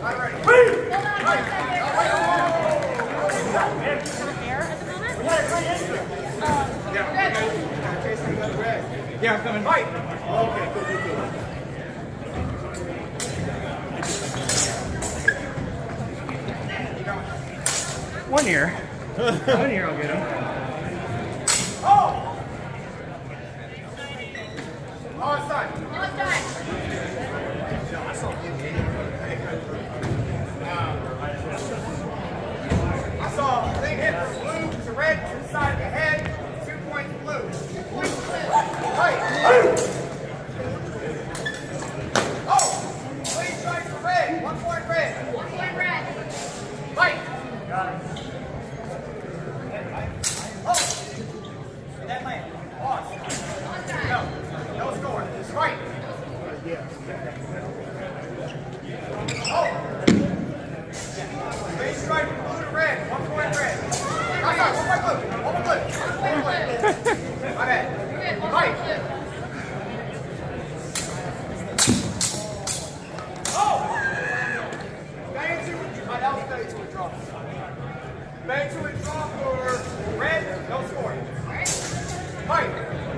Yeah, I'm coming. Fight! Okay, cool. 1 year. 1 year I'll get him. Oh! Onside. I saw a thing hit from blue to red to the side of the head. 2 points blue. 2 points blue. Right. Oh! Please try for red. 1 point red. 1 point red. Fight. Got it. Oh! That man. Pause. No score. Just right. Oh! Base strike from blue to red. 1 point red. Sorry, 1 point blue. 1 point blue. My bad. Fight. Oh! Bang to a draw. Bang to a draw for red. No score. Fight.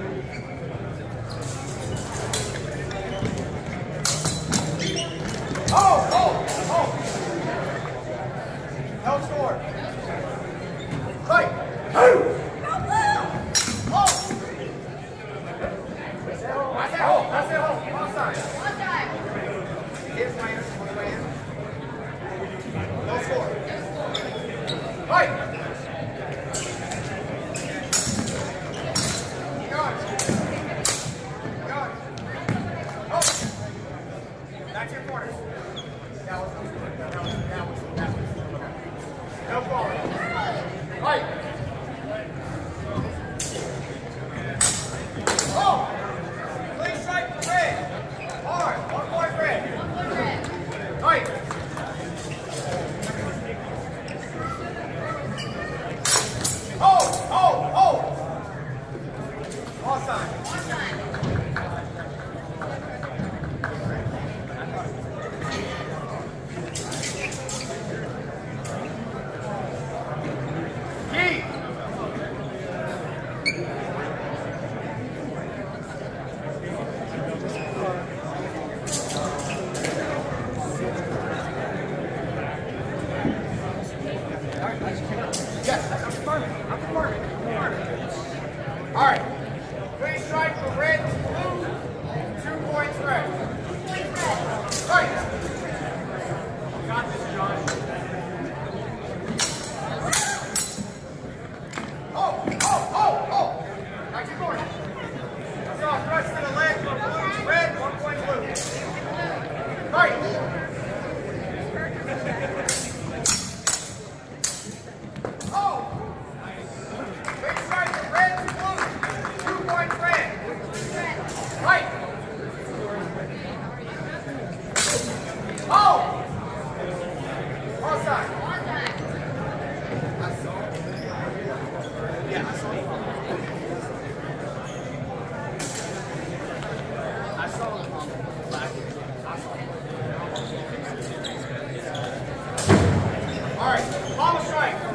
Oh! No score. Fight. Oh! I said hold. Onside. Here's my answer. No score. Fight. Got it. Oh! Back to your corners. That was no ball. Right. Oh! Please strike for red. Hard. 1 point red. 1 point red. Right. Oh! Offside. Yes, I'm confirming. All right. Please strike for red to blue. 2 points red. 2 points red. Right. Got this, John. Oh! Back to your corner. I saw a thrust to the leg from blue to red. 1 point blue. Right. All right, follow strike.